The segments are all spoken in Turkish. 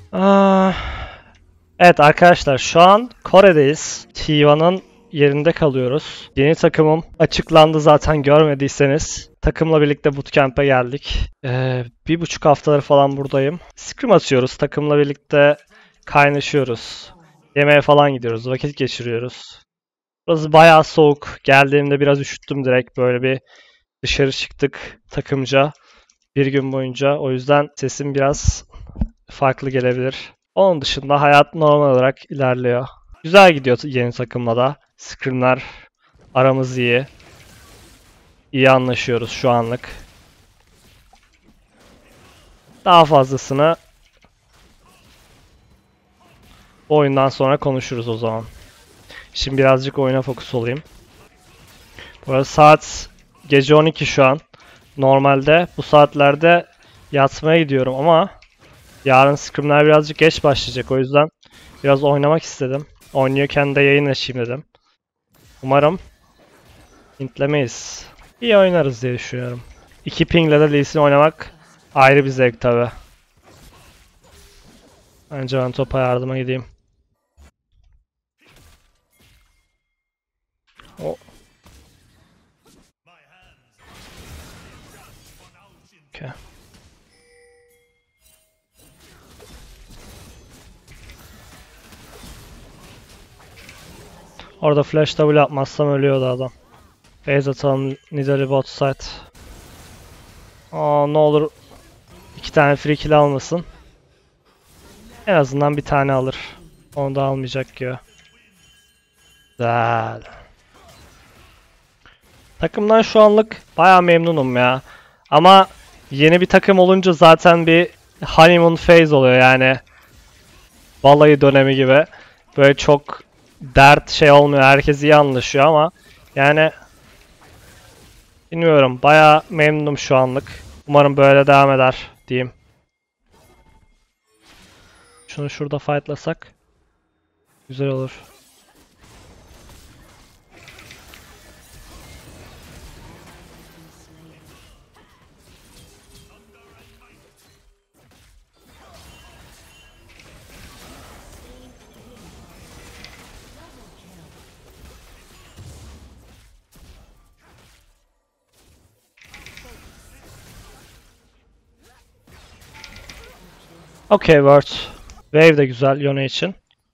Ah, evet arkadaşlar şu an Kore'deyiz. T1'ın yerinde kalıyoruz. Yeni takımım açıklandı zaten görmediyseniz. Takımla birlikte bootcamp'e geldik. 1,5 haftaları falan buradayım. Scrim atıyoruz. Takımla birlikte kaynaşıyoruz. Yemeğe falan gidiyoruz. Vakit geçiriyoruz. Burası bayağı soğuk. Geldiğimde biraz üşüttüm direkt. Böyle bir dışarı çıktık takımca. Bir gün boyunca. O yüzden sesim biraz farklı gelebilir. Onun dışında hayat normal olarak ilerliyor. Güzel gidiyor yeni takımla da. Scrimler aramız iyi. İyi anlaşıyoruz şu anlık. Daha fazlasını bu oyundan sonra konuşuruz o zaman. Şimdi birazcık oyuna fokus olayım. Bu arada saat gece 12 şu an. Normalde bu saatlerde yatmaya gidiyorum ama yarın scrimler birazcık geç başlayacak. O yüzden biraz oynamak istedim. Oynuyorken de yayın açayım dedim. Umarım intlemeyiz. İyi oynarız diye düşünüyorum. 2 pingle de Lee Sin oynamak ayrı bir zevk tabi. Bence ben topa yardıma gideyim. O. Okay. Orada flash double atmazsam ölüyordu adam. Phase atalım Nidalee bot side. Aa, ne olur 2 tane free kill almasın. En azından bir tane alır. Onu da almayacak gibi. Güzel. Takımdan şu anlık bayağı memnunum ya. Ama yeni bir takım olunca zaten bir honeymoon phase oluyor yani. Balayı dönemi gibi. Böyle çok dert şey olmuyor. Herkes iyi anlaşıyor ama yani bilmiyorum. Bayağı memnunum şu anlık. Umarım böyle devam eder diyeyim. Şunu şurada fightlasak güzel olur. Okay, word. Wave de güzel Yone için.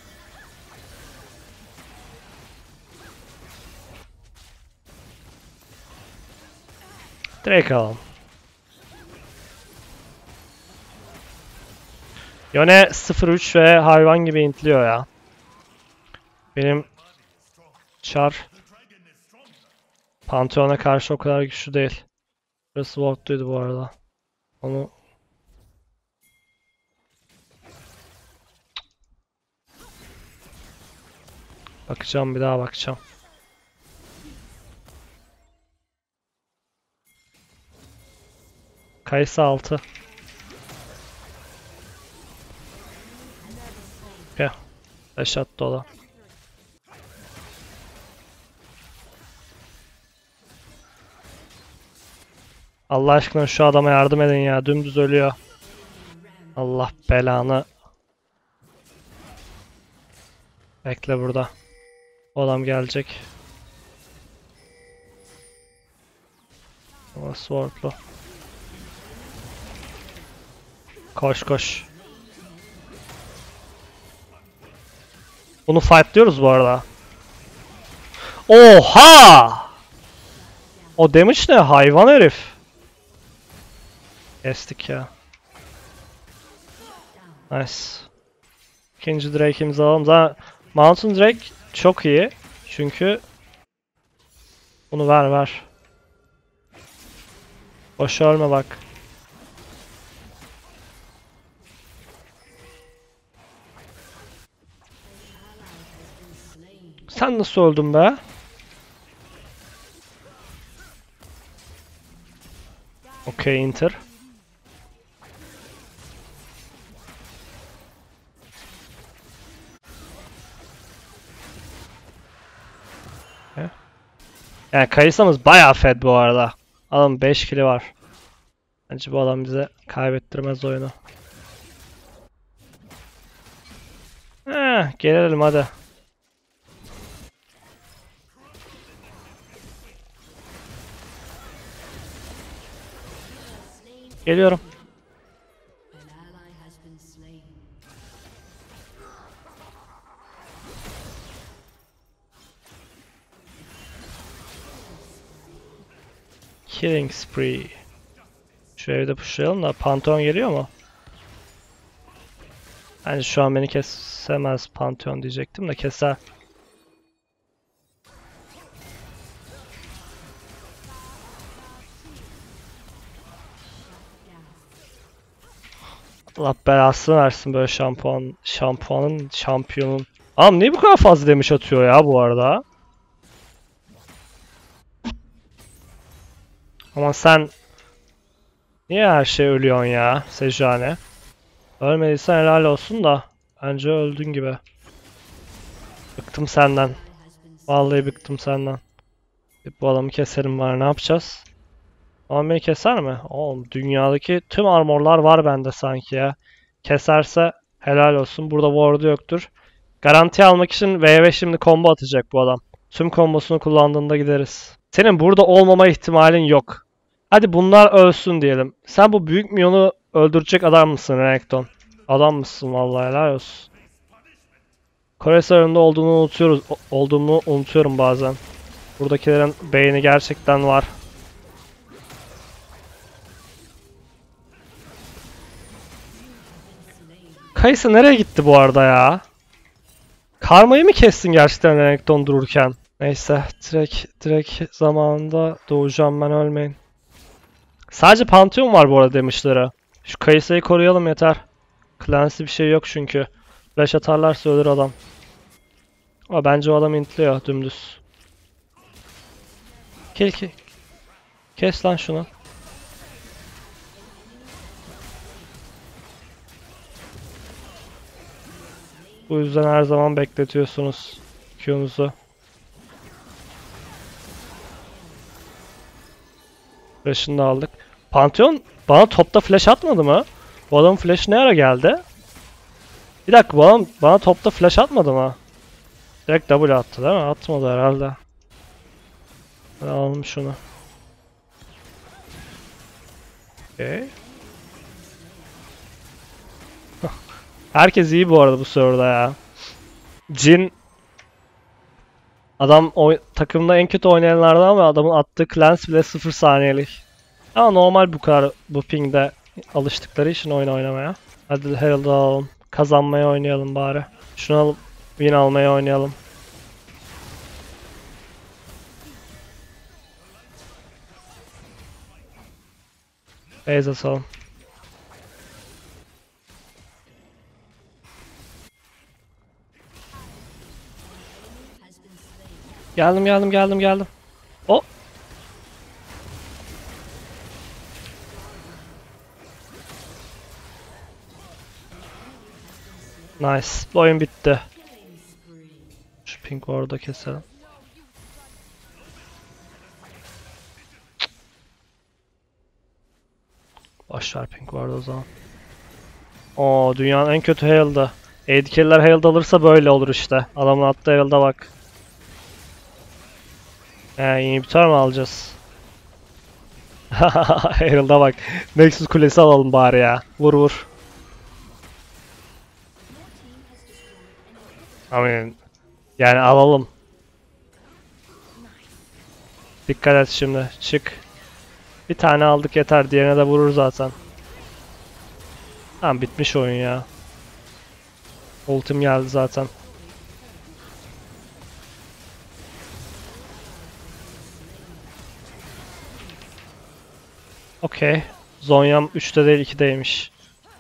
Direkt alalım. Yone 0-3 ve hayvan gibi intliyor ya. Benim Char Pantheon'a karşı o kadar güçlü değil. Burası ward'luydu bu arada. Onu bakacağım, bir daha bakacağım. Kayısı 6. Ya. Flash attı o da. Allah aşkına şu adama yardım edin ya. Dümdüz ölüyor. Allah belanı. Bekle burada. O adam gelecek. O swordlu. Koş koş. Bunu fightlıyoruz bu arada. Oha! O damage ne? Hayvan herif. Kestik ya. Nice. İkinci Drake'imizi alalım. Zaten Mountain Drake çok iyi. Çünkü bunu ver ver. Boş ölme bak. Sen nasıl öldün be? Okay, Inter. Yani Kayısa'mız bayağı fed bu arada. Adam 5 kili var. Bence bu adam bize kaybettirmez oyunu. Gelelim hadi. Geliyorum. Killing spree. Şu evde pushlayalım da Pantheon geliyor mu? Bence şu an beni kesemez Pantheon diyecektim de keser. Allah belasını versin böyle şampiyonun. Am niye bu kadar fazla damage atıyor ya bu arada? Ama sen niye her şey ölüyorsun ya Sejuani? Ölmediysen helal olsun da bence öldün gibi. Bıktım senden. Vallahi bıktım senden. Bu adamı keserim var, ne yapacağız? Ama beni keser mi? Oğlum dünyadaki tüm armorlar var bende sanki ya. Keserse helal olsun. Burada ward'u yoktur. Garanti almak için VV şimdi combo atacak bu adam. Tüm kombosunu kullandığında gideriz. Senin burada olmama ihtimalin yok. Hadi bunlar ölsün diyelim. Sen bu büyük minyonu öldürecek adam mısın Renekton? Adam mısın vallahi, helal olsun. Kore sarayında olduğumu unutuyorum bazen. Buradakilerin beyni gerçekten var. Kayısı nereye gitti bu arada ya? Karmayı mı kestin gerçekten Renekton dururken? Neyse, direkt zamanında doğacağım ben, ölmeyin. Sadece Pantheon var bu arada demişleri. Şu Kayısı'yı koruyalım yeter. Clancy bir şey yok çünkü. Flash atarlarsa ölür adam. Ama bence o adam intliyor dümdüz. Kill. Kes lan şunu. Bu yüzden her zaman bekletiyorsunuz Q'nuzu. Flash'ını da aldık. Pantheon bana topta flash atmadı mı? Bu adamın flash ne ara geldi? Bir dakika, bu adam bana topta flash atmadı mı? Direkt W attı değil mi? Atmadı herhalde. Ben alalım şunu. Okay. Herkes iyi bu arada bu serverda ya. Jhin adam takımda en kötü oynayanlardan ama adamın attığı cleanse bile 0 saniyelik. Ama normal bu kadar bu pingde alıştıkları için oyun oynamaya. Hadi Herald'ı alalım. Kazanmaya oynayalım bari. Şunu alıp win almaya oynayalım. Base atalım. Geldim. Oh. Nice. Bu oyun bitti. Şu pink orada keselim. Başlar pink vardı o zaman. Oo, dünyanın en kötü Herald'ı. AD carry'ler Herald alırsa böyle olur işte. Adamın attığı Herald'a bak. Inhibitor mi alacağız? Herald'a bak. Nexus kulesi alalım bari ya. Vur. Yani alalım. Dikkat et şimdi. Çık. Bir tane aldık yeter. Diğerine de vurur zaten. Tamam, bitmiş oyun ya. Ultim geldi zaten. Okey. Zonya'm 3'te değil 2'deymiş.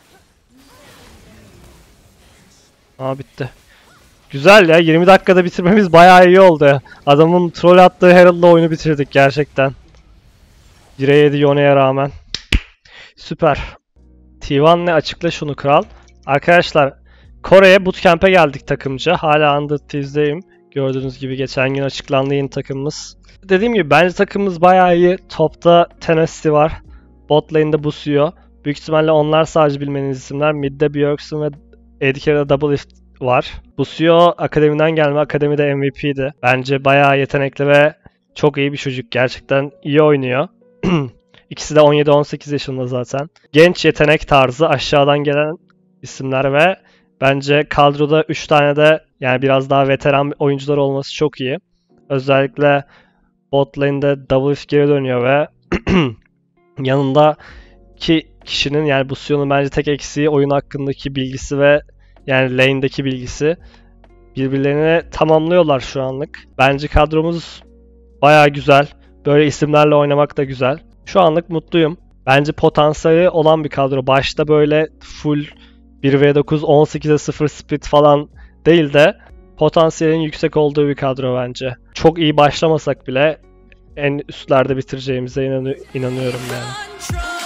Bitti. Güzel ya, 20 dakikada bitirmemiz bayağı iyi oldu. Adamın troll attığı Herald'la oyunu bitirdik gerçekten. 1'e 7 Yone'ye rağmen. Süper. T1'le açıkla şunu kral. Arkadaşlar Kore'ye bootcamp'e geldik takımca. Hala Under Thieves'deyim. Gördüğünüz gibi geçen gün açıklandı yeni takımımız. Dediğim gibi bence takımımız bayağı iyi. Topta Tennessee var. Bot lane'de Busio. Büyük ihtimalle onlar sadece bilmeniz isimler. Mid'de Bjergsen ve AD carry'de Double var. Busio akademiden gelme, akademide MVP'di. Bence bayağı yetenekli ve çok iyi bir çocuk. Gerçekten iyi oynuyor. İkisi de 17-18 yaşında zaten. Genç yetenek tarzı aşağıdan gelen isimler ve bence kadroda 3 tane de yani biraz daha veteran oyuncular olması çok iyi. Özellikle bot lane'de WF geri dönüyor ve yanındaki kişinin yani Busio'nun bence tek eksiği oyun hakkındaki bilgisi ve yani lane'deki bilgisi. Birbirlerini tamamlıyorlar şu anlık. Bence kadromuz bayağı güzel. Böyle isimlerle oynamak da güzel. Şu anlık mutluyum. Bence potansiyeli olan bir kadro. Başta böyle full 1v9 18'e 0 split falan değil de potansiyelin yüksek olduğu bir kadro bence. Çok iyi başlamasak bile en üstlerde bitireceğimize inanıyorum yani.